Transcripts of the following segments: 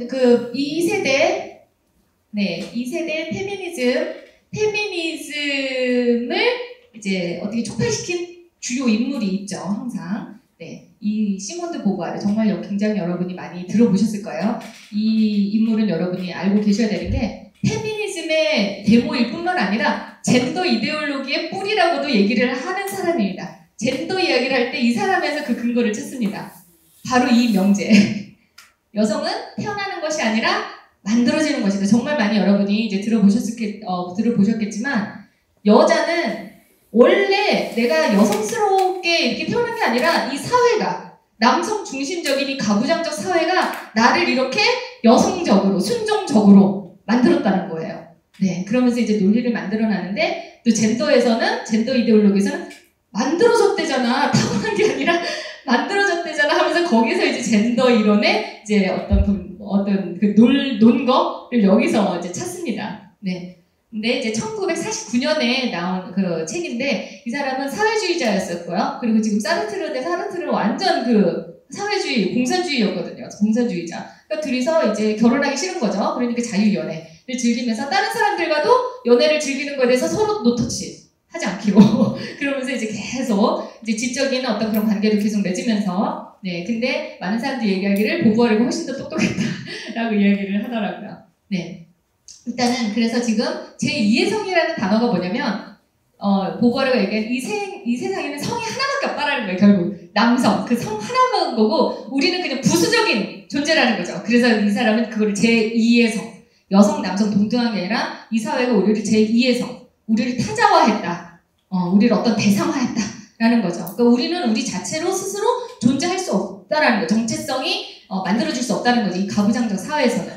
이 세대, 네, 이 세대 페미니즘을 이제 어떻게 촉발시킨 주요 인물이 있죠, 항상. 네, 이 시몬 드 보부아르 정말 굉장히 여러분이 많이 들어보셨을 거예요. 이 인물은 여러분이 알고 계셔야 되는 게 페미니즘의 데모일 뿐만 아니라 젠더 이데올로기의 뿌리라고도 얘기를 하는 사람입니다. 젠더 이야기를 할 때 이 사람에서 그 근거를 찾습니다. 바로 이 명제. 여성은 태어나는 것이 아니라 만들어지는 것이다. 정말 많이 여러분이 이제 들어보셨겠지만 여자는 원래 내가 여성스럽게 이렇게 태어난 게 아니라 이 사회가 남성 중심적인 이 가부장적 사회가 나를 이렇게 여성적으로 순종적으로 만들었다는 거예요. 네, 그러면서 이제 논리를 만들어나는데 또 젠더 이데올로기에서는 만들어졌대잖아. 타고난 게 아니라 만들어졌대잖아 하면서 거기서 이제 젠더 이론의 이제 어떤 그 논거를 여기서 이제 찾습니다. 네. 근데 이제 1949년에 나온 그 책인데 이 사람은 사회주의자였었고요. 그리고 지금 사르트르는 완전 그 사회주의, 공산주의였거든요. 공산주의자. 그러니까 둘이서 이제 결혼하기 싫은 거죠. 그러니까 자유연애를 즐기면서 다른 사람들과도 연애를 즐기는 거에 대해서 서로 노터치 하지 않기로 그러면서 이제 계속 이제 지적인 어떤 그런 관계도 계속 맺으면서 네, 근데 많은 사람들이 얘기하기를 보부아르가 훨씬 더 똑똑했다라고 이야기를 하더라고요. 네, 일단은 그래서 지금 제2의 성이라는 단어가 뭐냐면 보부아르가 얘기한 이 세상에는 성이 하나밖에 없다라는 거예요. 결국 남성 그 성 하나만 거고 우리는 그냥 부수적인 존재라는 거죠. 그래서 이 사람은 그거를 제2의 성, 여성 남성 동등한 게 아니라 이 사회가 우리를 제2의 성, 우리를 타자화했다. 우리를 어떤 대상화했다라는 거죠. 그러니까 우리는 우리 자체로 스스로 존재할 수 없다라는 거죠. 정체성이 만들어질 수 없다는 거죠. 이 가부장적 사회에서는.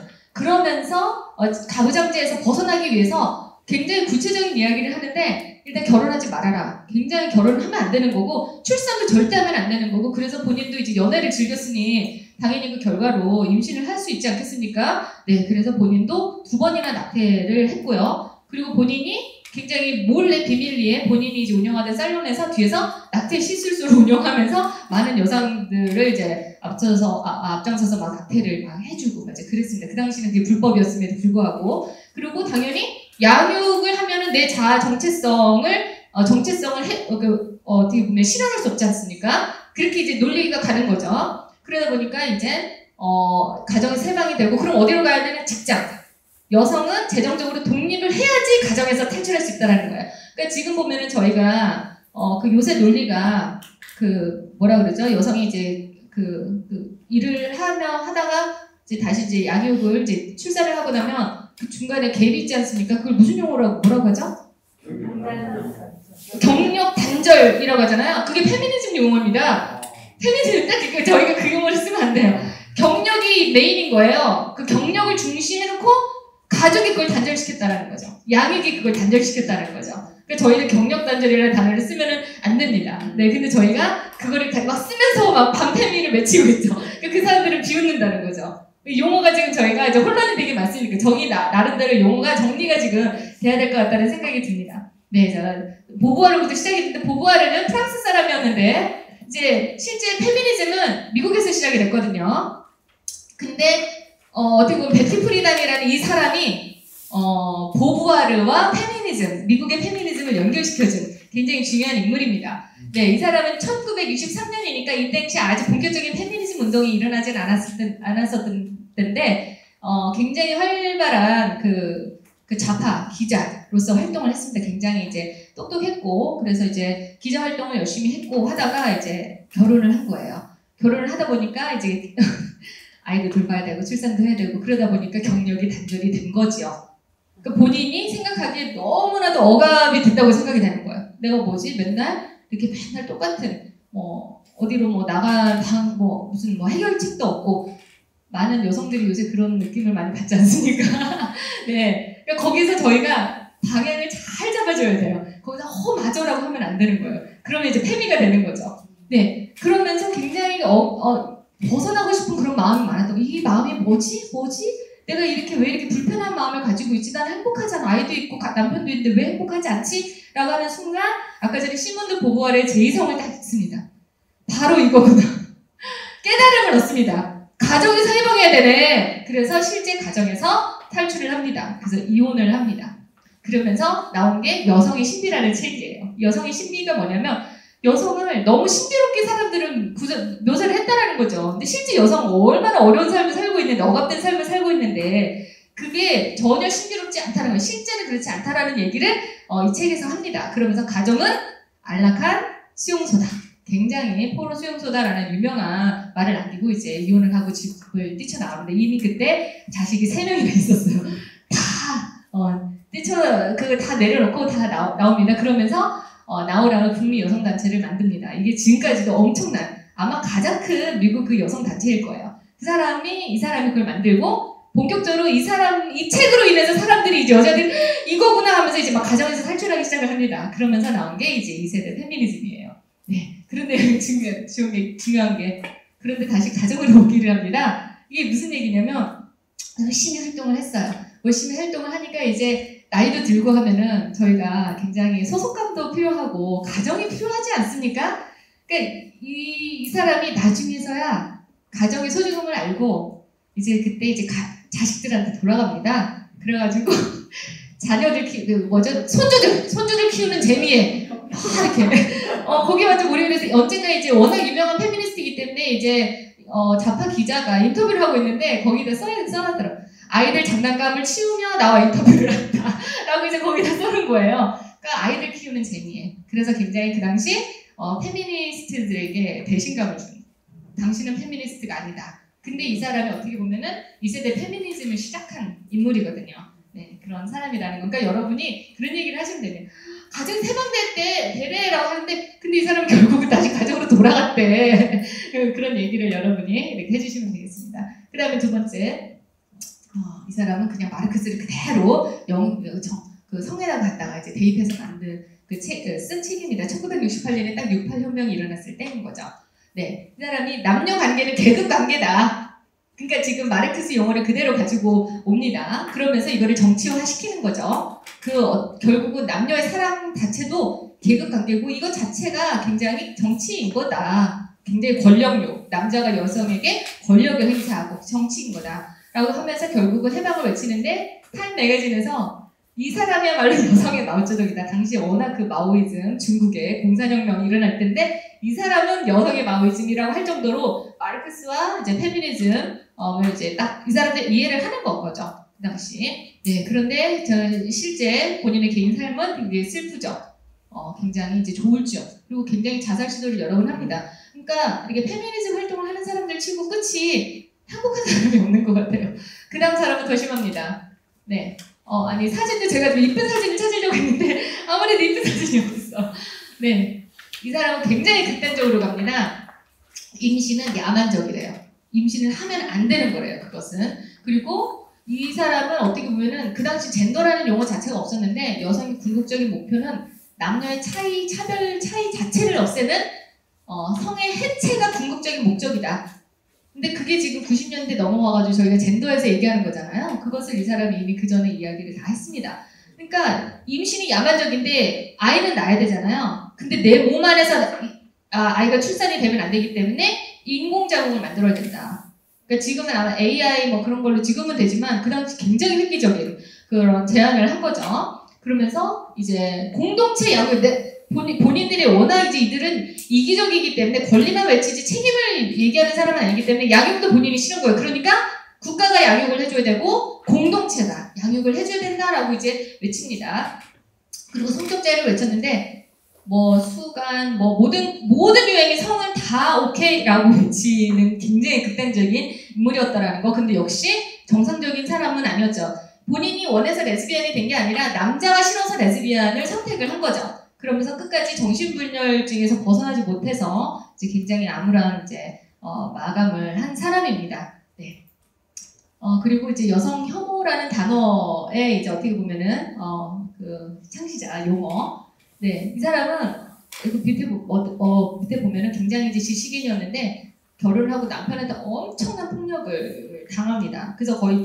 그러면서 가부장제에서 벗어나기 위해서 굉장히 구체적인 이야기를 하는데 일단 결혼하지 말아라. 굉장히 결혼을 하면 안 되는 거고 출산도 절대 하면 안 되는 거고 그래서 본인도 이제 연애를 즐겼으니 당연히 그 결과로 임신을 할 수 있지 않겠습니까? 네, 그래서 본인도 2번이나 낙태를 했고요. 그리고 본인이 굉장히 몰래 비밀리에 본인이 이제 운영하던 살론에서 뒤에서 낙태 시술소를 운영하면서 많은 여성들을 이제 앞장서서 막 낙태를 막 해주고 이제 그랬습니다. 그 당시는 그게 불법이었음에도 불구하고 그리고 당연히 양육을 하면은 내 자아 정체성을 어떻게 보면 실현할 수 없지 않습니까? 그렇게 이제 논리가 가는 거죠. 그러다 보니까 이제 가정이 세방이 되고 그럼 어디로 가야 되나? 직장. 여성은 재정적으로 독립을 해야지 가정에서 탈출할 수 있다는 거예요. 그러니까 지금 보면은 저희가 그 요새 논리가 그 뭐라 그러죠? 여성이 이제 그 일을 하다가 이제 다시 이제 양육을 이제 출산을 하고 나면 그 중간에 갭이 있지 않습니까? 그걸 무슨 용어라고 뭐라고 하죠? 경력 단절이라고 하잖아요. 그게 페미니즘 용어입니다. 페미니즘 딱 저희가 그 용어를 쓰면 안 돼요. 경력이 메인인 거예요. 그 경력을 중시해놓고 가족이 그걸 단절시켰다는 거죠. 양육이 그걸 단절시켰다는 거죠. 그러니까 저희는 경력 단절이라는 단어를 쓰면은 안 됩니다. 네, 근데 저희가 그거를 막 쓰면서 막 반페미를 외치고 있죠. 그 사람들을 비웃는다는 거죠. 용어가 지금 저희가 이제 혼란이 되게 많으니까 나름대로 용어가 정리가 지금 돼야 될 것 같다는 생각이 듭니다. 네, 자, 보부아르부터 시작했는데 보부아르는 프랑스 사람이었는데 이제 실제 페미니즘은 미국에서 시작이 됐거든요. 근데 어떻게 보면 베티 프리단이라는 이 사람이 보부아르와 페미니즘, 미국의 페미니즘을 연결시켜준 굉장히 중요한 인물입니다. 네, 이 사람은 1963년이니까 이 당시 아직 본격적인 페미니즘 운동이 일어나진 않았었던 때인데 굉장히 활발한 그 좌파 기자로서 활동을 했습니다. 굉장히 이제 똑똑했고 그래서 이제 기자 활동을 열심히 했고 하다가 이제 결혼을 한 거예요. 결혼을 하다 보니까 이제 아이도 돌봐야 되고 출산도 해야 되고 그러다 보니까 경력이 단절이 된 거죠. 그러니까 본인이 생각하기에 너무나도 억압이 됐다고 생각이 되는 거예요. 내가 뭐지? 맨날 똑같은 어디로 나간 무슨 해결책도 없고 많은 여성들이 요새 그런 느낌을 많이 받지 않습니까? 네, 그러니까 거기서 저희가 방향을 잘 잡아줘야 돼요. 거기서 맞아라고 하면 안 되는 거예요. 그러면 이제 페미가 되는 거죠. 네, 그러면서 굉장히 벗어나고 싶은 그런 마음이 많았다고. 이 마음이 뭐지? 내가 왜 이렇게 불편한 마음을 가지고 있지? 난 행복하잖아. 아이도 있고 남편도 있는데 왜 행복하지 않지? 라고 하는 순간 아까 전에 시몬 드 보부아르의 제2성을 딱 읽습니다. 바로 이거구나. 깨달음을 얻습니다. 가정에서 해방해야 되네. 그래서 실제 가정에서 탈출을 합니다. 그래서 이혼을 합니다. 그러면서 나온 게 여성의 신비라는 책이에요. 여성의 신비가 뭐냐면 여성을 너무 신비롭게 사람들은 묘사를 했다라는 거죠. 근데 실제 여성은 얼마나 어려운 삶을 살고 있는데, 억압된 삶을 살고 있는데 그게 전혀 신비롭지 않다는 거예요. 실제는 그렇지 않다라는 얘기를 이 책에서 합니다. 그러면서 가정은 안락한 수용소다. 굉장히 포로 수용소다라는 유명한 말을 남기고 이제 이혼을 하고 집을 뛰쳐나오는데 이미 그때 자식이 3명이나 있었어요. 그걸 다 내려놓고 다 나옵니다. 그러면서 나우라는 북미 여성단체를 만듭니다. 이게 지금까지도 엄청난, 아마 가장 큰 미국 그 여성단체일 거예요. 이 사람이 그걸 만들고 본격적으로 이 책으로 인해서 사람들이 이제 여자들이 이거구나 하면서 이제 막 가정에서 탈출하기 시작을 합니다. 그러면서 나온 게 이제 2세대 페미니즘이에요. 네. 그런데 중요한 게, 그런데 다시 가정으로 오기를 합니다. 이게 무슨 얘기냐면, 열심히 활동을 했어요. 열심히 활동을 하니까 이제 나이도 들고 하면은 저희가 굉장히 소속감도 필요하고 가정이 필요하지 않습니까? 그러니까 이 사람이 나중에서야 가정의 소중함을 알고 이제 그때 이제 자식들한테 돌아갑니다. 그래가지고 자녀들 손주들 키우는 재미에 이렇게 거기 완전 몰입을 해서 언젠가 이제 워낙 유명한 페미니스트이기 때문에 이제 좌파 기자가 인터뷰를 하고 있는데 거기다 써놨더라고요. 아이들 장난감을 치우며 나와 인터뷰를 한다. 라고 이제 거기다 써놓은 거예요. 그러니까 아이들 키우는 재미에. 그래서 굉장히 그 당시 페미니스트들에게 배신감을 준. 당신은 페미니스트가 아니다. 근데 이 사람이 어떻게 보면은 2세대 페미니즘을 시작한 인물이거든요. 네, 그런 사람이라는 거. 그러니까 여러분이 그런 얘기를 하시면 되네요. 가정 세방될 때 되래라고 하는데 근데 이 사람은 결국은 다시 가정으로 돌아갔대. 그런 얘기를 여러분이 이렇게 해주시면 되겠습니다. 그 다음에 두 번째. 이 사람은 그냥 마르크스를 그대로 그 성에다 갖다가 이제 대입해서 만든 쓴 책입니다. 1968년에 딱 68혁명이 일어났을 때인 거죠. 네, 이 사람이 남녀 관계는 계급 관계다. 그러니까 지금 마르크스 용어를 그대로 가지고 옵니다. 그러면서 이거를 정치화 시키는 거죠. 결국은 남녀의 사랑 자체도 계급 관계고 이거 자체가 굉장히 정치인 거다. 굉장히 권력욕, 남자가 여성에게 권력을 행사하고 정치인 거다. 라고 하면서 결국은 해방을 외치는데 타임 매거진에서 이 사람이야말로 여성의 마오쩌둥이다. 당시 워낙 그 마오이즘, 중국의 공산혁명이 일어날 때인데 이 사람은 여성의 마오이즘이라고 할 정도로 마르크스와 이제 페미니즘 이제 딱 이 사람들 이해를 하는 거죠. 그 당시. 네, 그런데 실제 본인의 개인 삶은 굉장히 슬프죠. 굉장히 이제 조울증 그리고 굉장히 자살 시도를 여러 번 합니다. 그러니까 이게 페미니즘 활동을 하는 사람들 치고 끝이 행복한 사람이 없는 것 같아요. 그 다음 사람은 더 심합니다. 네. 아니, 사진도 제가 좀 이쁜 사진을 찾으려고 했는데, 아무래도 이쁜 사진이 없어. 네. 이 사람은 굉장히 극단적으로 갑니다. 임신은 야만적이래요. 임신을 하면 안 되는 거래요, 그것은. 그리고 이 사람은 어떻게 보면은, 그 당시 젠더라는 용어 자체가 없었는데, 여성의 궁극적인 목표는 남녀의 차별 차이 자체를 없애는, 성의 해체가 궁극적인 목적이다. 근데 그게 지금 90년대 넘어와가지고 저희가 젠더에서 얘기하는 거잖아요. 그것을 이 사람이 이미 그 전에 이야기를 다 했습니다. 그러니까 임신이 야만적인데 아이는 낳아야 되잖아요. 근데 내 몸 안에서 아이가 출산이 되면 안 되기 때문에 인공자궁을 만들어야 된다. 그러니까 지금은 아마 AI 뭐 그런 걸로 지금은 되지만 그 당시 굉장히 획기적인 그런 제안을 한 거죠. 그러면서 이제 공동체 양육, 본인들이 워낙 이제 이들은 이기적이기 때문에 권리만 외치지 책임을 얘기하는 사람은 아니기 때문에 양육도 본인이 싫은 거예요. 그러니까 국가가 양육을 해줘야 되고 공동체가 양육을 해줘야 된다라고 이제 외칩니다. 그리고 성적자유를 외쳤는데 수간 모든 유행의 성은 다 오케이라고 외치는 굉장히 극단적인 인물이었다라는 거. 근데 역시 정상적인 사람은 아니었죠. 본인이 원해서 레즈비언이 된 게 아니라 남자가 싫어서 레즈비언을 선택을 한 거죠. 그러면서 끝까지 정신분열증에서 벗어나지 못해서 이제 굉장히 암울한 이제 마감을 한 사람입니다. 네. 그리고 이제 여성 혐오라는 단어에 이제 어떻게 보면은 그 창시자 용어. 네, 이 사람은 밑에 보면은 굉장히 이제 지식인이었는데 결혼을 하고 남편한테 엄청난 폭력을 당합니다. 그래서 거의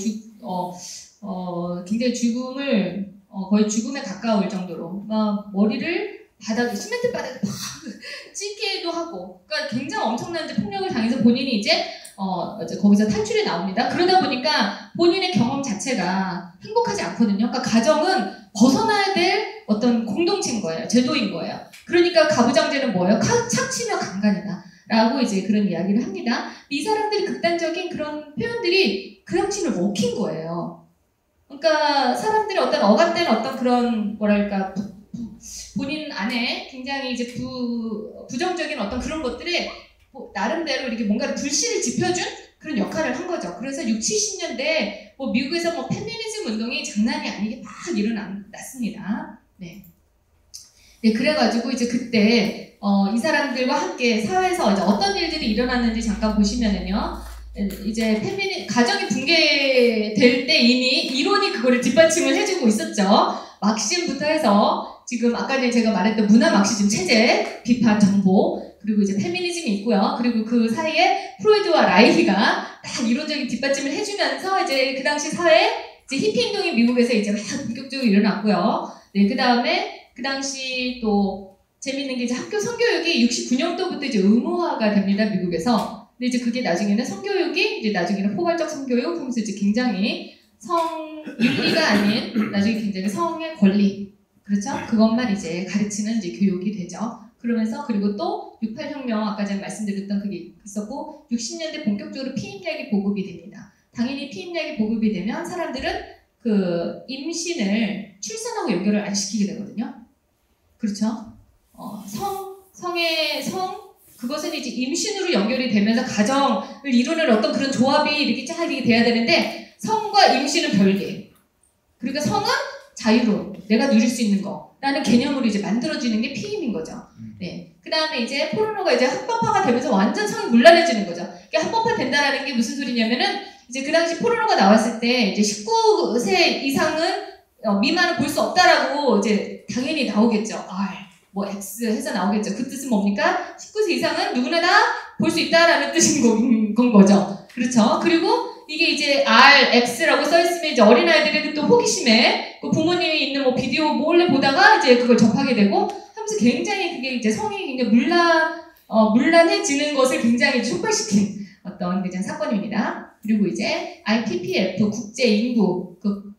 굉장히 거의 죽음에 가까울 정도로 머리를 시멘트 바닥에 팍 찍기도 하고, 그러니까 굉장히 엄청난 이제 폭력을 당해서 본인이 이제 거기서 탈출이 나옵니다. 그러다 보니까 본인의 경험 자체가 행복하지 않거든요. 그러니까 가정은 벗어나야 될 어떤 공동체인 거예요. 제도인 거예요. 그러니까 가부장제는 뭐예요? 착취며 강간이다. 라고 이제 그런 이야기를 합니다. 이 사람들이 극단적인 그런 표현들이 그 당시는 먹힌 거예요. 그러니까 사람들이 어떤 어간된 어떤 그런 뭐랄까 본인 안에 굉장히 이제 부정적인 어떤 그런 것들에 나름대로 이렇게 뭔가를 불씨를 지펴준 그런 역할을 한 거죠. 그래서 60, 70년대 미국에서 페미니즘 운동이 장난이 아니게 막 일어났습니다. 네. 네, 그래가지고 이제 그때 이 사람들과 함께 사회에서 이제 어떤 일들이 일어났는지 잠깐 보시면은요. 이제 가정이 붕괴될 때 이미 이론이 그거를 뒷받침을 해주고 있었죠. 막심부터 해서 지금 아까 전에 제가 말했던 문화 막시즘 체제, 비판, 정보, 그리고 이제 페미니즘이 있고요. 그리고 그 사이에 프로이드와 라이히가 딱 이론적인 뒷받침을 해주면서 이제 그 당시 사회, 이제 히피 행동이 미국에서 이제 막 본격적으로 일어났고요. 네, 그 다음에 그 당시 또 재밌는 게 이제 학교 성교육이 69년도부터 이제 의무화가 됩니다, 미국에서. 근데 이제 그게 나중에는 성교육이 이제 나중에는 포괄적 성교육 하면서 이제 굉장히 윤리가 아닌 나중에 굉장히 성의 권리, 그렇죠? 그것만 이제 가르치는 이제 교육이 되죠. 그러면서 그리고 또 68혁명 아까 전에 말씀드렸던 그게 있었고 60년대 본격적으로 피임약이 보급이 됩니다. 당연히 피임약이 보급이 되면 사람들은 그 임신을 출산하고 연결을 안 시키게 되거든요. 그렇죠? 그것은 이제 임신으로 연결이 되면서 가정을 이루는 어떤 그런 조합이 이렇게 쫙 이렇게 돼야 되는데 성과 임신은 별개. 그러니까 성은 자유로움, 내가 누릴 수 있는 거라는 개념으로 이제 만들어지는 게 피임인 거죠. 네. 그 다음에 이제 포르노가 이제 합법화가 되면서 완전 성이 문란해지는 거죠. 그러니까 합법화 된다라는 게 무슨 소리냐면은 이제 그 당시 포르노가 나왔을 때 이제 19세 이상은 미만을 볼 수 없다라고 이제 당연히 나오겠죠. X 해서 나오겠죠. 그 뜻은 뭡니까? 19세 이상은 누구나 다 볼 수 있다라는 뜻인 건 거죠. 그렇죠. 그리고 이게 이제 X라고 써있으면 이제 어린아이들의 또 호기심에 그 부모님이 있는 비디오 몰래 보다가 이제 그걸 접하게 되고 하면서 굉장히 그게 이제 성이 굉장히 문란해지는 것을 굉장히 촉발시킨 어떤 그냥 사건입니다. 그리고 이제 IPPF 국제인구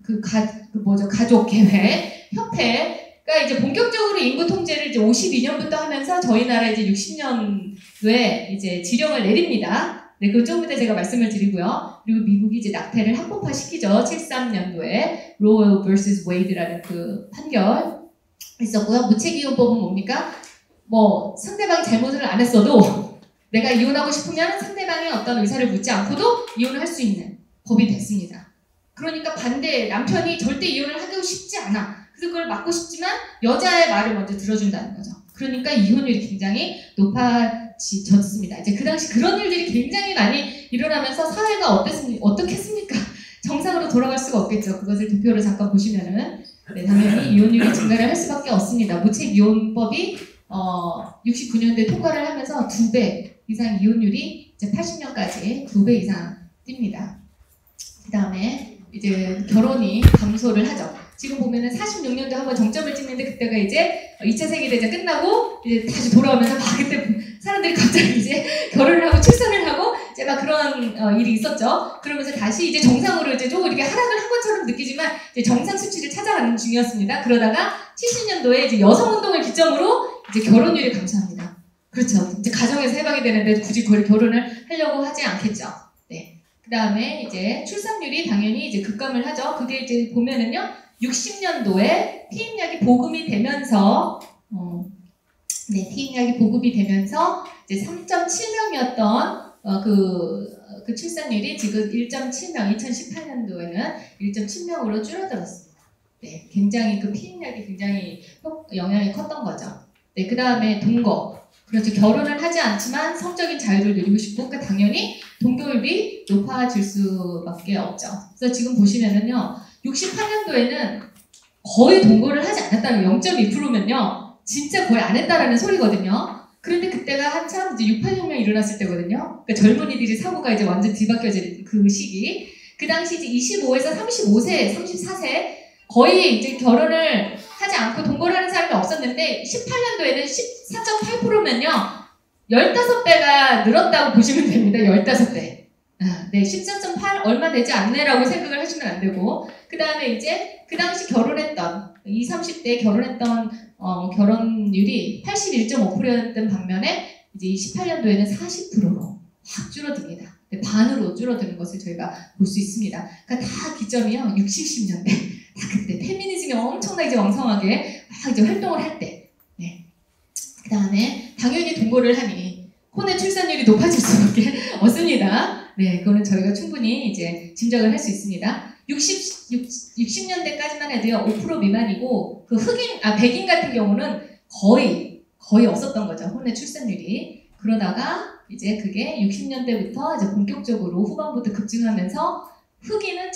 가족 계획 협회가 이제 본격적으로 인구 통제를 이제 52년부터 하면서 저희 나라 이제 60년도에 이제 지령을 내립니다. 네, 그거 조금 이따 제가 말씀을 드리고요. 그리고 미국이 이제 낙태를 합법화 시키죠. 73년도에 로어 vs 웨이드라는 그 판결 있었고요. 무책이혼법은 뭡니까? 상대방이 잘못을 안 했어도 내가 이혼하고 싶으면 상대방의 어떤 의사를 묻지 않고도 이혼을 할 수 있는 법이 됐습니다. 그러니까 반대 남편이 절대 이혼을 하고 싶지 않아. 그래서 그걸 막고 싶지만 여자의 말을 먼저 들어준다는 거죠. 그러니까 이혼율이 굉장히 높아졌습니다. 이제 그 당시 그런 일들이 굉장히 많이 일어나면서 사회가 어떻게 했습니까? 정상으로 돌아갈 수가 없겠죠. 그것을 도표를 잠깐 보시면은 네, 당연히 이혼율이 증가를 할 수밖에 없습니다. 무책이혼법이 69년도에 통과를 하면서 2배 이상 이혼율이 이제 80년까지 2배 이상 뜁니다. 그 다음에 이제 결혼이 감소를 하죠. 지금 보면은 46년도에 한번 정점을 찍는데 그때가 이제 2차 세계대전 끝나고 이제 다시 돌아오면서 막 그때 사람들이 갑자기 이제 결혼을 하고 출산을 하고 이제 막 그런 일이 있었죠. 그러면서 다시 이제 정상으로 이제 조금 이렇게 하락을 한 것처럼 느끼지만 이제 정상 수치를 찾아가는 중이었습니다. 그러다가 70년도에 이제 여성운동을 기점으로 이제 결혼율이 감소합니다. 그렇죠. 이제 가정에서 해방이 되는데 굳이 그걸 결혼을 하려고 하지 않겠죠. 네. 그 다음에 이제 출산율이 당연히 이제 급감을 하죠. 그게 이제 보면은요. 60년도에 피임약이 보급이 되면서 피임약이 보급이 되면서 이제 3.7명이었던 그 출산율이 지금 1.7명, 2018년도에는 1.7명으로 줄어들었습니다. 네, 굉장히 그 피임약이 굉장히 영향이 컸던 거죠. 네, 그 다음에 동거. 그렇죠. 결혼을 하지 않지만 성적인 자유를 누리고 싶고, 그러니까 당연히 동거율이 높아질 수밖에 없죠. 그래서 지금 보시면은요, 68년도에는 거의 동거를 하지 않았다는 0.2%면요, 진짜 거의 안 했다라는 소리거든요. 그런데 그때가 한참 이제 68혁명이 일어났을 때거든요. 그러니까 젊은이들이 사고가 이제 완전 뒤바뀌어진 그 시기. 그 당시 이제 25에서 35세, 34세 거의 이제 결혼을 하지 않고 동거를 하는 사람이 없었는데 18년도에는 14.8%면요 15배가 늘었다고 보시면 됩니다. 15배. 네, 14.8 얼마 되지 않네라고 생각을 하시면 안 되고, 그 다음에 이제 그 당시 결혼했던 20, 30대 결혼했던 결혼율이 81.5%였던 반면에 이제 28년도에는 40%로 확 줄어듭니다. 네, 반으로 줄어드는 것을 저희가 볼 수 있습니다. 그러니까 다 기점이요 60, 10년대 다 그때 페미니즘이 엄청나게 왕성하게 막 이제 활동을 할 때. 네. 그 다음에 당연히 동거를 하니 혼의 출산율이 높아질 수밖에 없습니다. 네, 그거는 저희가 충분히 이제 짐작을 할 수 있습니다. 60년대까지만 해도요, 5% 미만이고, 그 백인 같은 경우는 거의 없었던 거죠. 혼의 출산율이. 그러다가 이제 그게 60년대부터 이제 본격적으로 후반부터 급증하면서 흑인은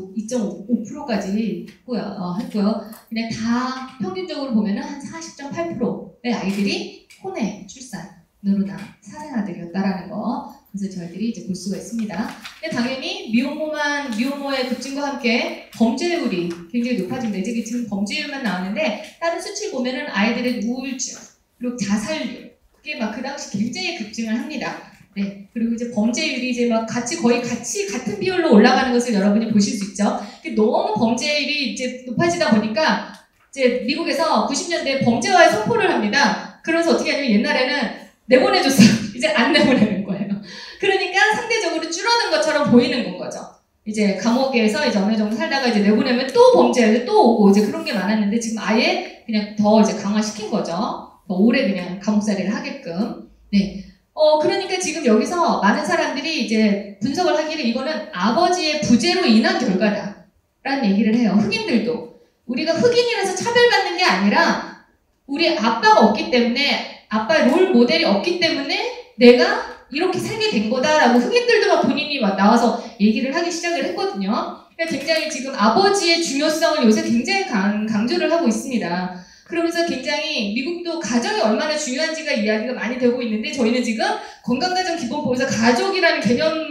75.5%까지 했고요. 그냥 다 평균적으로 보면은 한 40.8%의 아이들이 혼의 출산으로 다 사생아들이었다라는 거. 그래서 저희들이 이제 볼 수가 있습니다. 근데 당연히 미혼모의 급증과 함께 범죄율이 굉장히 높아집니다. 이제 지금 범죄율만 나왔는데 다른 수치를 보면은 아이들의 우울증 그리고 자살률 그게 막 그 당시 굉장히 급증을 합니다. 네. 그리고 이제 범죄율이 이제 막 거의 같은 비율로 올라가는 것을 여러분이 보실 수 있죠. 너무 범죄율이 이제 높아지다 보니까 이제 미국에서 90년대에 범죄와의 선포를 합니다. 그러면서 어떻게 하냐면 옛날에는 내보내줬어요. 이제 안 내보내는 거예요. 그러니까 상대적으로 줄어든 것처럼 보이는 거죠. 이제 감옥에서 이제 어느 정도 살다가 이제 내보내면 또 범죄를 또 오고 이제 그런 게 많았는데 지금 아예 그냥 더 이제 강화시킨 거죠. 더 오래 그냥 감옥살이를 하게끔. 네. 그러니까 지금 여기서 많은 사람들이 이제 분석을 하기를 이거는 아버지의 부재로 인한 결과다. 라는 얘기를 해요. 흑인들도. 우리가 흑인이라서 차별받는 게 아니라 우리 아빠가 없기 때문에 아빠의 롤 모델이 없기 때문에 내가 이렇게 살게 된 거다라고 흑인들도 막 본인이 막 나와서 얘기를 하기 시작을 했거든요. 그러니까 굉장히 지금 아버지의 중요성을 요새 굉장히 강조를 하고 있습니다. 그러면서 굉장히 미국도 가정이 얼마나 중요한지가 이야기가 많이 되고 있는데 저희는 지금 건강가정기본법에서 가족이라는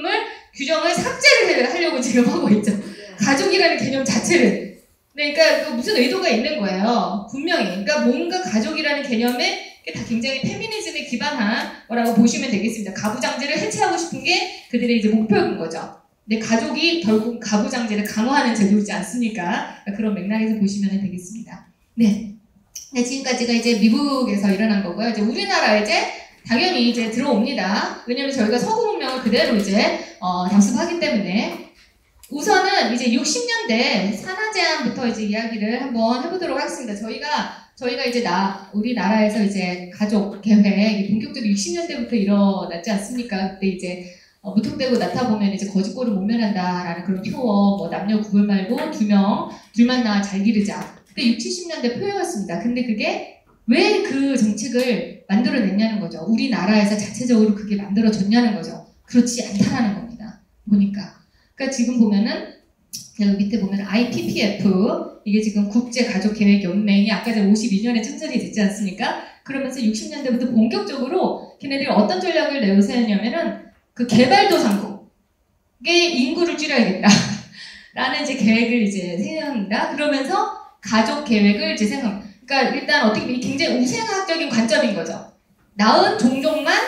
규정을 삭제를 하려고 지금 하고 있죠. 가족이라는 개념 자체를. 네, 그러니까 무슨 의도가 있는 거예요. 분명히. 그러니까 뭔가 가족이라는 개념에 다 굉장히 페미니즘에 기반한 거라고 보시면 되겠습니다. 가부장제를 해체하고 싶은 게 그들의 이제 목표인 거죠. 근데 가족이 결국 가부장제를 강화하는 제도이지 않습니까? 그런 맥락에서 보시면 되겠습니다. 네. 네, 지금까지가 이제 미국에서 일어난 거고요. 이제 우리나라에 이제 당연히 이제 들어옵니다. 왜냐면 저희가 서구 문명을 그대로 이제 담습하기 때문에 우선은 이제 60년대 산하제한부터 이제 이야기를 한번 해보도록 하겠습니다. 저희가 이제 우리나라에서 이제 가족 계획이 본격적으로 60년대부터 일어났지 않습니까? 그때 이제 무턱대고 낳다보면 이제 거짓골을 못 면한다라는 그런 표어, 뭐 남녀 구분 말고 둘만 낳아 잘 기르자. 그때 60, 70년대 표현이었습니다. 근데 그게 왜 그 정책을 만들어냈냐는 거죠. 우리나라에서 자체적으로 그게 만들어졌냐는 거죠. 그렇지 않다라는 겁니다. 보니까. 그러니까 지금 보면은 여기 밑에 보면 IPPF 이게 지금 국제가족계획연맹이 아까 전에 52년에 창설이 됐지 않습니까? 그러면서 60년대부터 본격적으로 걔네들이 어떤 전략을 내세웠냐면은 그 개발도상국의 인구를 줄여야겠다 라는 이제 계획을 이제 생각합니다. 그러면서 가족 계획을 이제 생각합니다. 그러니까 일단 어떻게 보면 굉장히 우생학적인 관점인 거죠. 낳은 종족만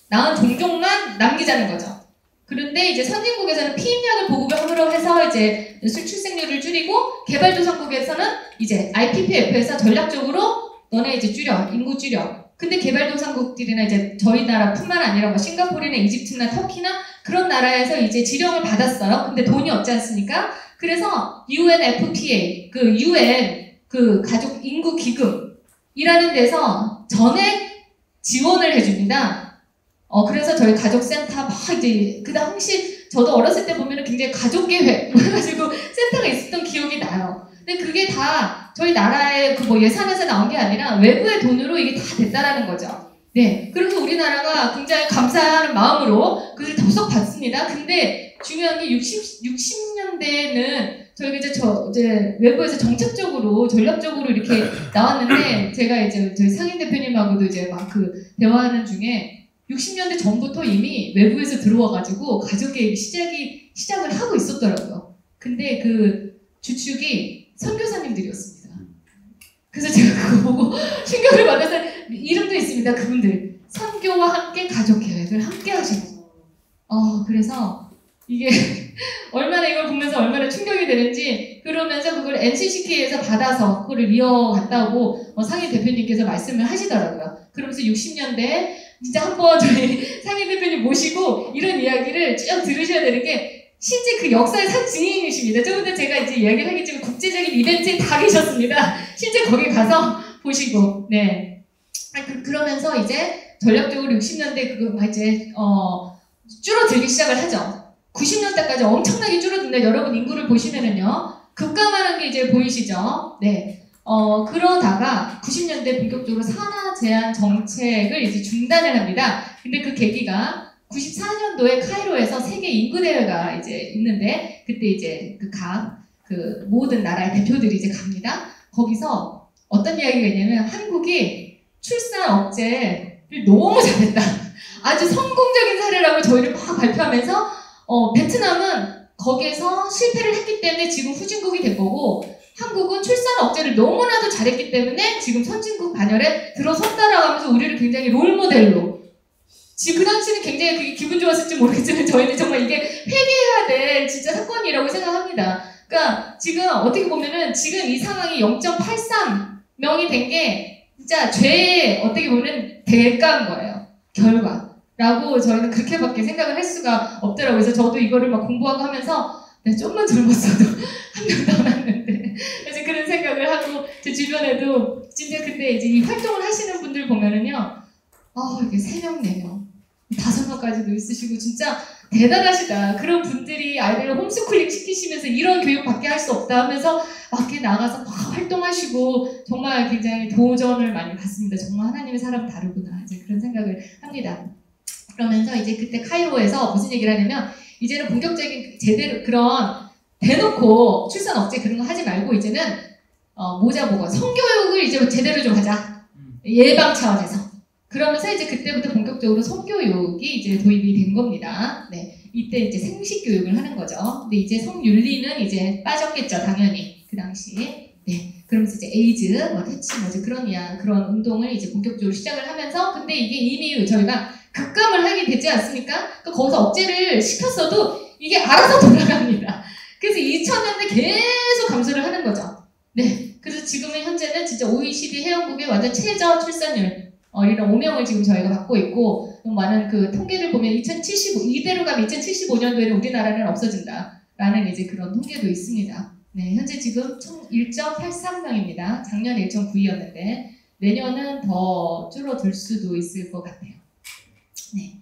남기자는 거죠. 그런데 이제 선진국에서는 피임약을 보급을 해서 이제 출생률을 줄이고 개발도상국에서는 이제 IPPF에서 전략적으로 너네 이제 인구 줄여. 근데 개발도상국들이나 이제 저희 나라뿐만 아니라 뭐 싱가포르나 이집트나 터키나 그런 나라에서 이제 지령을 받았어요. 근데 돈이 없지 않습니까? 그래서 UNFPA, 그 UN 그 가족 인구 기금이라는 데서 전액 지원을 해줍니다. 그래서 저희 가족센터 막 이제 그 당시 저도 어렸을 때 보면은 굉장히 가족계획 해가지고 센터가 있었던 기억이 나요. 근데 그게 다 저희 나라의 그 뭐 예산에서 나온 게 아니라 외부의 돈으로 이게 다 됐다라는 거죠. 네. 그래서 우리나라가 굉장히 감사하는 마음으로 그걸 덥석 받습니다. 근데 중요한 게 60년대에는 저희가 이제 외부에서 정책적으로 전략적으로 이렇게 나왔는데 제가 이제 저희 상인 대표님하고도 이제 막 그 대화하는 중에 60년대 전부터 이미 외부에서 들어와가지고 가족계획이 시작을 하고 있었더라고요. 근데 그 주축이 선교사님들이었습니다. 그래서 제가 그거 보고 충격을 받아서 이름도 있습니다. 그분들. 선교와 함께 가족계획을 함께 하시고. 그래서 이게 얼마나 이걸 보면서 얼마나 충격이 되는지 그러면서 그걸 NCCK에서 받아서 그거를 이어갔다고 상임 대표님께서 말씀을 하시더라고요. 그러면서 60년대 진짜 한번 저희 상임 대표님 모시고 이런 이야기를 쭉 들으셔야 되는 게 실제 그 역사의 산 증인이십니다. 좀 이따 제가 이제 이야기를 하겠지만 국제적인 이벤트에 다 계셨습니다. 실제 거기 가서 보시고, 네. 그러면서 이제 전략적으로 60년대 그거 이제 줄어들기 시작을 하죠. 90년대까지 엄청나게 줄어든다. 여러분 인구를 보시면은요, 급감하는 게 이제 보이시죠? 네. 그러다가 90년대 본격적으로 산하 제한 정책을 이제 중단을 합니다. 근데 그 계기가 94년도에 카이로에서 세계 인구 대회가 이제 있는데 그때 이제 그 모든 나라의 대표들이 이제 갑니다. 거기서 어떤 이야기가 있냐면 한국이 출산 억제를 너무 잘했다. 아주 성공적인 사례라고 저희를 막 발표하면서 베트남은 거기에서 실패를 했기 때문에 지금 후진국이 된 거고 한국은 출산 억제를 너무나도 잘했기 때문에 지금 선진국 반열에 들어섰다라고 하면서 우리를 굉장히 롤모델로 그 당시는 굉장히 그게 기분 좋았을지 모르겠지만 저희는 정말 이게 회개해야 될 진짜 사건이라고 생각합니다. 그러니까 지금 어떻게 보면은 지금 이 상황이 0.83명이 된 게 진짜 죄의 어떻게 보면 대가인 거예요. 결과라고 저희는 그렇게밖에 생각을 할 수가 없더라고요. 그래서 저도 이거를 막 공부하고 하면서 좀만 젊었어도 한 명 더 났는데 그래서 그런 생각을 하고 제 주변에도 진짜 그때 이제 이 활동을 하시는 분들 보면은요 이게 3명, 4명, 5명까지도 있으시고 진짜 대단하시다. 그런 분들이 아이들을 홈스쿨링 시키시면서 이런 교육밖에 할 수 없다 하면서 밖에 나가서 막 활동하시고 정말 굉장히 도전을 많이 받습니다. 정말 하나님의 사람 다르구나 이제 그런 생각을 합니다. 그러면서 이제 그때 카이로에서 무슨 얘기를 하냐면 이제는 본격적인 제대로 그런 대놓고 출산 억제 그런 거 하지 말고 이제는 모자보건 성교육을 이제 제대로 좀 하자. 예방 차원에서. 그러면서 이제 그때부터 본격적으로 성교육이 이제 도입이 된 겁니다. 네. 이때 이제 생식 교육을 하는 거죠. 근데 이제 성윤리는 이제 빠졌겠죠, 당연히. 그 당시에. 네. 그러면서 이제 에이즈, 퇴치, 이제 그런 운동을 이제 본격적으로 시작을 하면서 근데 이게 이미 저희가 급감을 하게 되지 않습니까? 그러니까 거기서 억제를 시켰어도 이게 알아서 돌아갑니다. 그래서 2000년대 계속 감소를 하는 거죠. 네. 그래서 지금은 현재는 진짜 OECD 회원국의 완전 최저 출산율 이런 오명을 지금 저희가 받고 있고 많은 그 통계를 보면 이대로 가면 2075년도에는 우리나라는 없어진다라는 이제 그런 통계도 있습니다. 네, 현재 지금 총 1.83명입니다. 작년에 1.92였는데 내년은 더 줄어들 수도 있을 것 같아요. 네.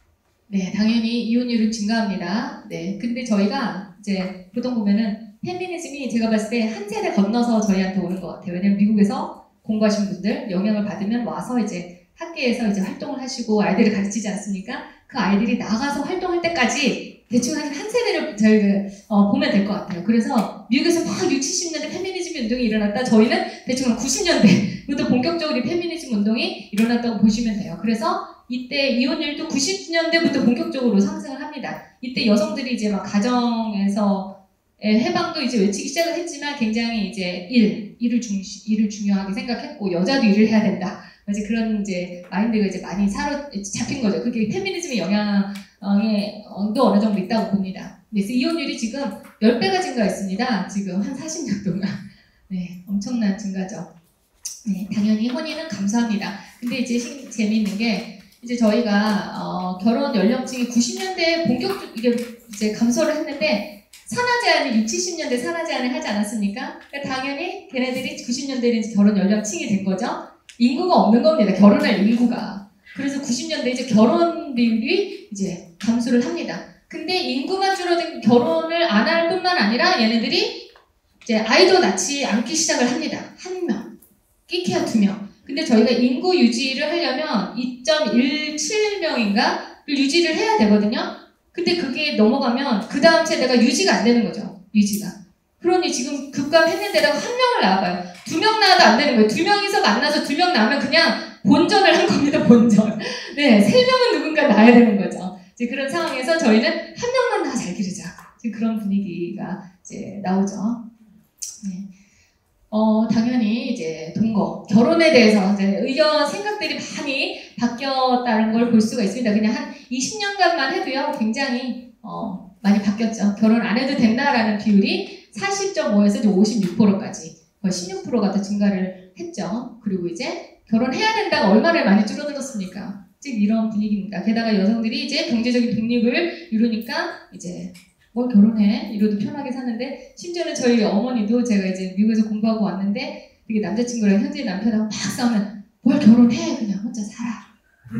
네, 당연히 이혼율은 증가합니다. 네, 근데 저희가 이제 보통 보면은 페미니즘이 제가 봤을 때 한 세대 건너서 저희한테 오는 것 같아요. 왜냐면 미국에서 공부하신 분들 영향을 받으면 와서 이제 학계에서 이제 활동을 하시고 아이들을 가르치지 않습니까? 그 아이들이 나가서 활동할 때까지 대충 한 세대를 저희가 보면 될 것 같아요. 그래서 미국에서 막 60, 70년대 페미니즘 운동이 일어났다. 저희는 대충 한 90년대부터 본격적으로 페미니즘 운동이 일어났다고 보시면 돼요. 그래서 이때 이혼율도 90년대부터 본격적으로 상승을 합니다. 이때 여성들이 이제 막 가정에서 해방도 이제 외치기 시작을 했지만 굉장히 이제 일을 중요하게 생각했고 여자도 일을 해야 된다. 이제 그런 이제 마인드가 이제 많이 잡힌 거죠. 그게 페미니즘의 영향도 어느 정도 있다고 봅니다. 그래서 이혼율이 지금 10배가 증가했습니다. 지금 한 40년 동안. 네, 엄청난 증가죠. 네, 당연히 혼인은 감소합니다. 근데 이제 재미있는 게 이제 저희가 결혼 연령층이 90년대에 이게 이제 감소를 했는데 산하 제한이 60, 70년대 산하 제한을 하지 않았습니까? 그러니까 당연히 걔네들이 90년대에 결혼 연령층이 된 거죠. 인구가 없는 겁니다. 결혼할 인구가. 그래서 90년대 이제 결혼 비율이 이제 감소를 합니다. 근데 인구만 줄어든 결혼을 안 할 뿐만 아니라 얘네들이 이제 아이도 낳지 않기 시작을 합니다. 1명, 끼케야 2명. 근데 저희가 인구 유지를 하려면 2.17명인가를 유지를 해야 되거든요. 근데 그게 넘어가면 그 다음 세대가 유지가 안 되는 거죠. 유지가. 그러니 지금 급감했는데다가 1명을 낳아봐요. 2명 낳아도 안 되는 거예요. 2명이서 만나서 2명 낳으면 그냥 본전을 한 겁니다. 본전. 네, 3명은 누군가 낳아야 되는 거죠. 이제 그런 상황에서 저희는 1명만 낳아 잘 기르자. 이제 그런 분위기가 이제 나오죠. 네. 당연히 이제 결혼에 대해서 이제 생각들이 많이 바뀌었다는 걸 볼 수가 있습니다. 그냥 한 20년간만 해도요, 굉장히, 많이 바뀌었죠. 결혼 안 해도 된다라는 비율이 40.5에서 이제 56%까지 거의 16%가 더 증가를 했죠. 그리고 이제 결혼해야 된다가 얼마나 많이 줄어들었습니까? 즉 이런 분위기입니다. 게다가 여성들이 이제 경제적인 독립을 이루니까 이제 뭘 결혼해 이러도 편하게 사는데 심지어는 저희 어머니도 제가 이제 미국에서 공부하고 왔는데 되게 남자친구랑 현재 남편하고 막 싸우면 뭘 결혼해 그냥 혼자 살아.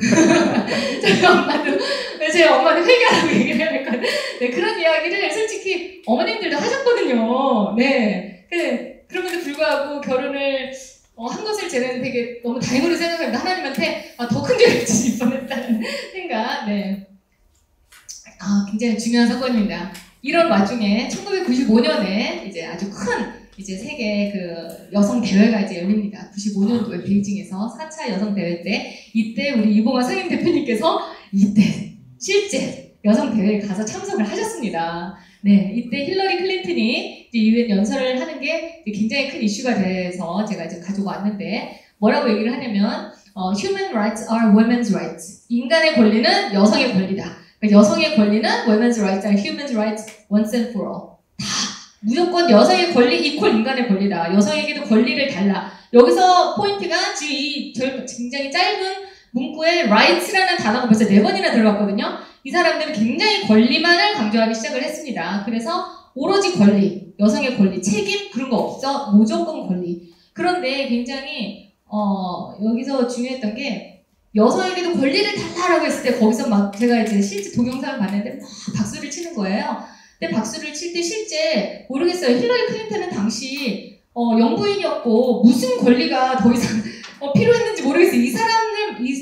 저희 엄마도 회개하라고 얘기를 해야 될 것 같아요. 네, 그런 이야기를 솔직히 어머님들도 하셨거든요. 네. 그럼에도 불구하고 결혼을 한 것을 제가 되게 너무 다행으로 생각합니다. 하나님한테 더 큰 죄를 지실 뻔했다는 생각. 네. 굉장히 중요한 사건입니다. 이런 와중에 1995년에 이제 아주 큰 이제 세계 그 여성 대회가 이제 열립니다. 95년도에 베이징에서 4차 여성 대회 때 이때 우리 이봉화 상임 대표님께서 이때 실제 여성 대회에 가서 참석을 하셨습니다. 네, 이때 힐러리 클린턴이 이제 유엔 연설을 하는 게 굉장히 큰 이슈가 돼서 제가 이제 가지고 왔는데 뭐라고 얘기를 하냐면 Human rights are women's rights. 인간의 권리는 여성의 권리다. 그러니까 여성의 권리는 women's rights are human rights once and for all. 다 무조건 여성의 권리 이퀄 인간의 권리다. 여성에게도 권리를 달라. 여기서 포인트가 지금 이 굉장히 짧은 문구에 rights라는 단어가 벌써 4번이나 들어갔거든요. 이 사람들은 굉장히 권리만을 강조하기 시작을 했습니다. 그래서 오로지 권리, 여성의 권리, 책임 그런 거 없어. 무조건 권리. 그런데 굉장히 여기서 중요했던 게 여성에게도 권리를 달라라고 했을 때 거기서 막 제가 이제 실제 동영상을 봤는데 막 박수를 치는 거예요. 근데 박수를 칠 때 실제 모르겠어요. 힐러리 클린턴은 당시 영부인이었고 무슨 권리가 더 이상 필요했는지 모르겠어요. 이 사람들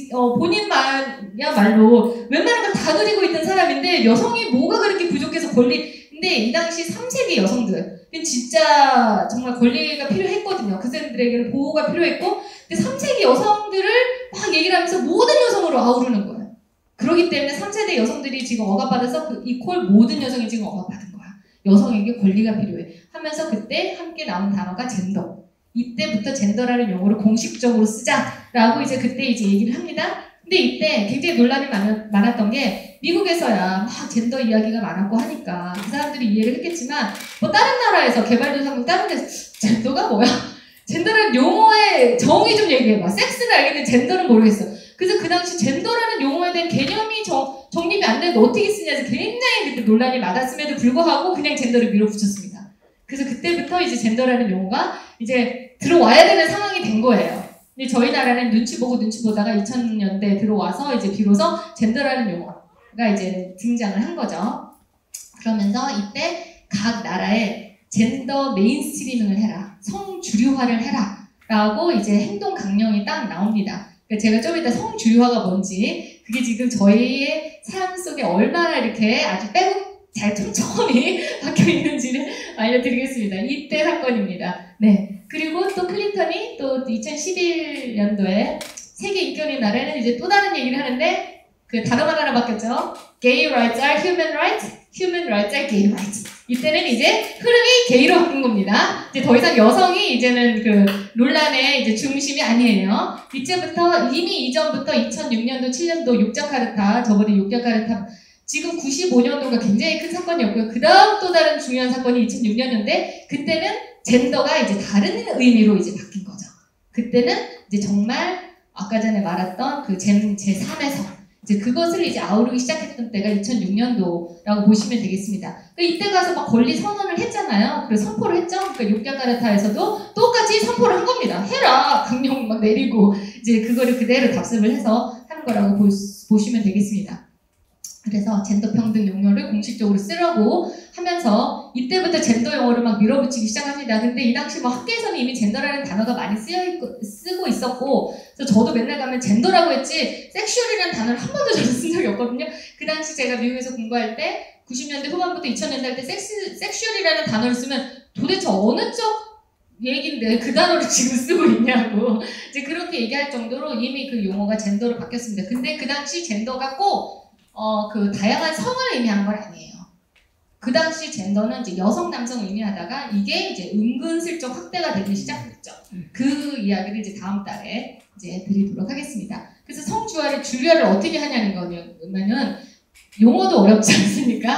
본인만야말로 웬만한 걸 다 누리고 있던 사람인데 여성이 뭐가 그렇게 부족해서 근데 이 당시 3세기 여성들은 진짜 정말 권리가 필요했거든요. 그 사람들에게는 보호가 필요했고 근데 3세기 여성들을 막 얘기를 하면서 모든 여성으로 아우르는 거예요. 그렇기 때문에 3세대 여성들이 지금 억압받아서 그 이퀄 모든 여성이 지금 억압받은 거야. 여성에게 권리가 필요해. 하면서 그때 함께 나온 단어가 젠더. 이때부터 젠더라는 용어를 공식적으로 쓰자라고 이제 그때 이제 얘기를 합니다. 근데 이때 굉장히 논란이 많았던 게 미국에서야 막 젠더 이야기가 많았고 하니까 그 사람들이 이해를 했겠지만 뭐 다른 나라에서 개발도상국 다른 데서 젠더가 뭐야? 젠더라는 용어의 정의 좀 얘기해봐. 섹스는 알겠는데 젠더는 모르겠어. 그래서 그 당시 젠더라는 용어에 대한 개념이 정립이 안 되는데 어떻게 쓰냐에서 굉장히 그때 논란이 많았음에도 불구하고 그냥 젠더를 밀어붙였습니다. 그래서 그때부터 이제 젠더라는 용어가 이제 들어와야 되는 상황이 된 거예요. 근데 저희 나라는 눈치 보다가 2000년대 들어와서 이제 비로소 젠더라는 용어가 이제 등장을 한 거죠. 그러면서 이때 각 나라에 젠더 메인스트리밍을 해라. 성주류화를 해라. 라고 이제 행동 강령이 딱 나옵니다. 그러니까 제가 좀 이따 성주류화가 뭔지 그게 지금 저희의 삶 속에 얼마나 이렇게 아주 빼곡 잘 천천히 바뀌어 있는지를 알려드리겠습니다. 이때 사건입니다. 네. 그리고 또 클린턴이 또 2011년도에 세계 인권의 날에는 이제 또 다른 얘기를 하는데 그 단어가 하나 바뀌었죠. Gay rights are human rights, human rights are gay rights. 이때는 이제 흐름이 게이로 바뀐 겁니다. 이제 더 이상 여성이 이제는 그 논란의 이제 중심이 아니에요. 이제부터 이미 이전부터 2006년도, 7년도 욕자카르타, 저번에 욕자카르타 지금 95년도가 굉장히 큰 사건이었고요. 그 다음 또 다른 중요한 사건이 2006년인데 그때는 젠더가 이제 다른 의미로 이제 바뀐 거죠. 그때는 이제 정말 아까 전에 말했던 그 제3에서 이제 그것을 이제 아우르기 시작했던 때가 2006년도라고 보시면 되겠습니다. 그러니까 이때 가서 막 권리 선언을 했잖아요. 그래서 선포를 했죠. 그러니까 욕자카르타에서도 똑같이 선포를 한 겁니다. 해라! 강령 막 내리고 이제 그거를 그대로 답습을 해서 하는 거라고 보시면 되겠습니다. 그래서 젠더 평등 용어를 공식적으로 쓰라고 하면서 이때부터 젠더 용어를 막 밀어붙이기 시작합니다. 근데 이 당시 뭐 학계에서는 이미 젠더라는 단어가 많이 쓰고 있었고 그래서 저도 맨날 가면 젠더라고 했지 섹슈얼이라는 단어를 한 번도 저는 쓴 적이 없거든요. 그 당시 제가 미국에서 공부할 때 90년대 후반부터 2000년대 할 때 섹슈얼이라는 단어를 쓰면 도대체 어느 쪽 얘기인데 그 단어를 지금 쓰고 있냐고 이제 그렇게 얘기할 정도로 이미 그 용어가 젠더로 바뀌었습니다. 근데 그 당시 젠더가 꼭 그 다양한 성을 의미하는 건 아니에요. 그 당시 젠더는 이제 여성, 남성을 의미하다가 이게 이제 은근슬쩍 확대가 되기 시작했죠. 그 이야기를 이제 다음 달에 이제 드리도록 하겠습니다. 그래서 성주화를, 주류화를 어떻게 하냐는 거냐면은 용어도 어렵지 않습니까? 한국말에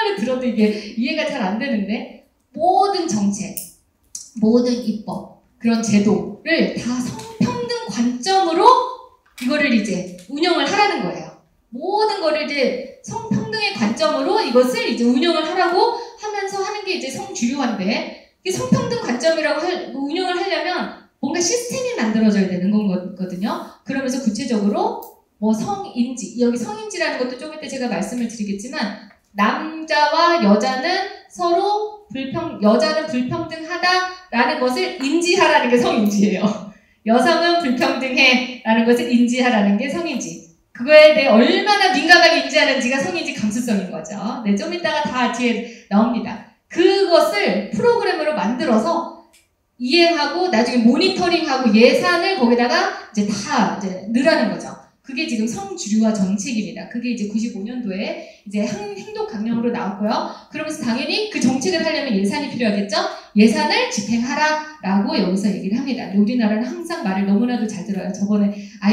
설명을 들어도 이게 이해가 잘 안 되는데, 모든 정책, 모든 입법, 그런 제도를 다 성평등 관점으로 이거를 이제 운영을 하라는 거예요. 모든 거를 이제 성평등의 관점으로 이것을 이제 운영을 하라고 하면서 하는 게 이제 성주류화인데, 이게 성평등 관점이라고 운영을 하려면 뭔가 시스템이 만들어져야 되는 거거든요. 그러면서 구체적으로 뭐 성인지, 여기 성인지라는 것도 좀 이따 제가 말씀을 드리겠지만, 남자와 여자는 서로 여자는 불평등하다라는 것을 인지하라는 게 성인지예요. 여성은 불평등해라는 것을 인지하라는 게 성인지. 그거에 대해 얼마나 민감하게 인지하는지가 성인지 감수성인 거죠. 네, 좀 이따가 다 뒤에 나옵니다. 그것을 프로그램으로 만들어서 이해하고 나중에 모니터링하고 예산을 거기다가 이제 다 이제 넣으라는 거죠. 그게 지금 성주류화 정책입니다. 그게 이제 95년도에 이제 행동 강령으로 나왔고요. 그러면서 당연히 그 정책을 하려면 예산이 필요하겠죠? 예산을 집행하라라고 여기서 얘기를 합니다. 우리나라는 항상 말을 너무나도 잘 들어요. 저번에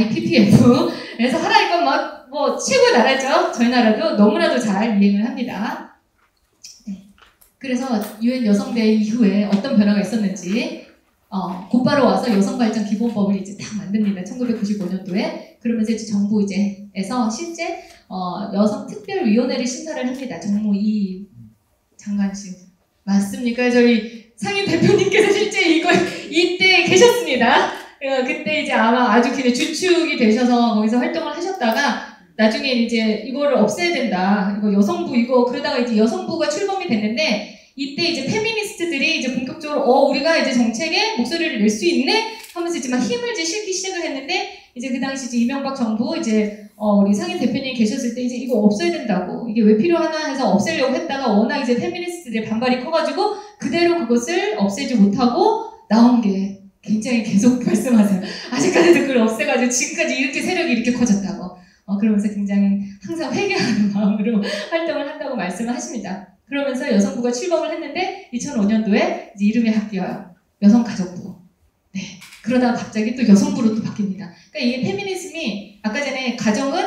IPPF에서 하라니까 막 뭐 최고의 나라죠. 저희 나라도 너무나도 잘 이행을 합니다. 네. 그래서 UN 여성대회 이후에 어떤 변화가 있었는지 곧바로 와서 여성발전 기본법을 이제 딱 만듭니다. 1995년도에. 그러면서 이제 정부 이제에서 실제 여성특별위원회를 신설을 합니다. 정무 장관실 맞습니까? 저희 상임 대표님께서 실제 이때 계셨습니다. 그때 이제 아마 아주 그냥 주축이 되셔서 거기서 활동을 하셨다가 나중에 이제 이거를 없애야 된다. 이거 여성부 이거 그러다가 이제 여성부가 출범이 됐는데 이때 이제 페미니스트들이 이제 본격적으로 우리가 이제 정책에 목소리를 낼 수 있네 하면서 이제 막 힘을 이제 실기 시작을 했는데 이제 그 당시 이제 이명박 정부 이제 우리 상임 대표님이 계셨을 때 이제 이거 없애야 된다고 이게 왜 필요하나 해서 없애려고 했다가 워낙 이제 페미니스트들의 반발이 커가지고 그대로 그것을 없애지 못하고 나온 게 굉장히 계속 말씀하세요. 아직까지도 그걸 없애가지고 지금까지 이렇게 세력이 이렇게 커졌다고. 그러면서 굉장히 항상 회개하는 마음으로 활동을 한다고 말씀을 하십니다. 그러면서 여성부가 출범을 했는데 2005년도에 이제 이름이 바뀌어요. 여성가족부. 네. 그러다가 갑자기 또 여성부로 또 바뀝니다. 그러니까 이게 페미니즘이 아까 전에 가정은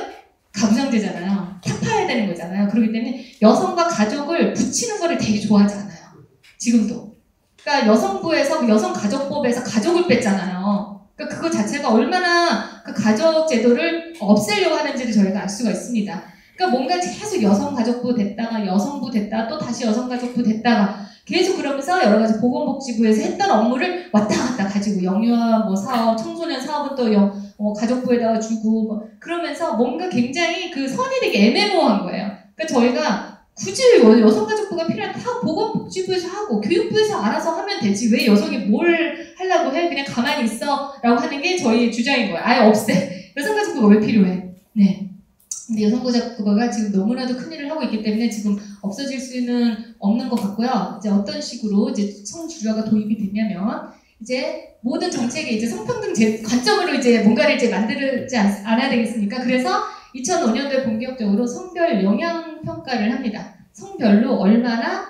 가부장제잖아요. 타파해야 되는 거잖아요. 그렇기 때문에 여성과 가족을 붙이는 거를 되게 좋아하지 않아요. 지금도. 그러니까 여성부에서 여성가족법에서 가족을 뺐잖아요. 그러니까 그거 자체가 얼마나 그 가족 제도를 없애려고 하는지를 저희가 알 수가 있습니다. 그러니까 뭔가 계속 여성가족부 됐다가 여성부 됐다가 또 다시 여성가족부 됐다가 계속 그러면서 여러 가지 보건복지부에서 했던 업무를 왔다 갔다 가지고 영유아 뭐 사업, 청소년 사업은 또 가족부에다가 주고 뭐 그러면서 뭔가 굉장히 그 선이 되게 애매모호한 거예요. 그러니까 저희가 굳이 여성가족부가 필요한 다 보건복지부에서 하고 교육부에서 알아서 하면 되지 왜 여성이 뭘 하려고 해? 그냥 가만히 있어 라고 하는 게 저희 주장인 거예요. 아예 없애. 여성가족부가 왜 필요해? 네. 근데 여성가족부가 지금 너무나도 큰일을 하고 있기 때문에 지금 없어질 수는 없는 것 같고요. 이제 어떤 식으로 이제 성주류화가 도입이 됐냐면 이제 모든 정책에 이제 성평등 관점으로 이제 뭔가를 이제 만들지 않아야 되겠습니까? 그래서 2005년도에 본격적으로 성별 영향 평가를 합니다. 성별로 얼마나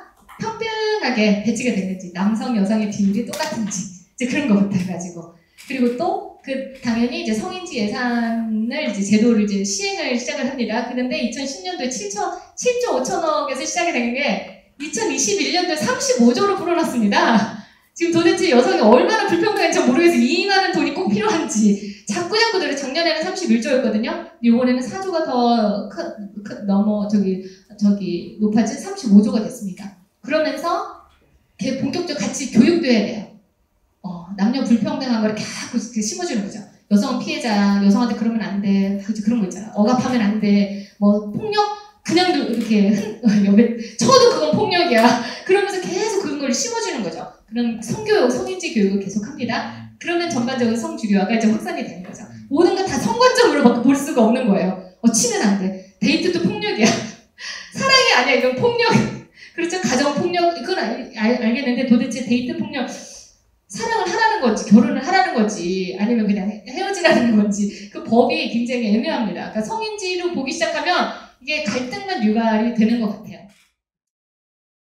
평등하게 배치가 됐는지, 남성 여성의 비율이 똑같은지 이제 그런 거부터 해가지고 그리고 또 당연히 이제 성인지 예산을 이제 제도를 이제 시행을 시작을 합니다. 그런데 2010년도에 7조 5천억에서 시작이 된 게 2021년도에 35조로 불어났습니다. 지금 도대체 여성이 얼마나 불평등한지 모르겠어요. 이 많은 돈이 꼭 필요한지. 자꾸 작년에는 31조였거든요. 이번에는 4조가 더 높아진 35조가 됐습니다. 그러면서 본격적으로 같이 교육도 해야 돼요. 남녀 불평등한 걸 자꾸 심어주는 거죠. 여성은 피해자야. 여성한테 그러면 안 돼. 그런 거 있잖아. 억압하면 안 돼. 뭐 폭력 그냥 이렇게 쳐도 그건 폭력이야. 그러면서 계속 그런 걸 심어주는 거죠. 그런 성교육, 성인지 교육을 계속합니다. 그러면 전반적으로 성주류화가 이제 확산이 되는 거죠. 모든 걸 다 성관점으로 볼 수가 없는 거예요. 치면 안 돼. 데이트도 폭력이야. 사랑이 아니야. 이건 폭력. 그렇죠. 가정 폭력. 그건 알겠는데 도대체 데이트 폭력 사랑을 하라는 건지 결혼을 하라는 건지 아니면 그냥 헤어지라는 건지 그 법이 굉장히 애매합니다. 그러니까 성인지로 보기 시작하면 이게 갈등만 유발이 되는 것 같아요.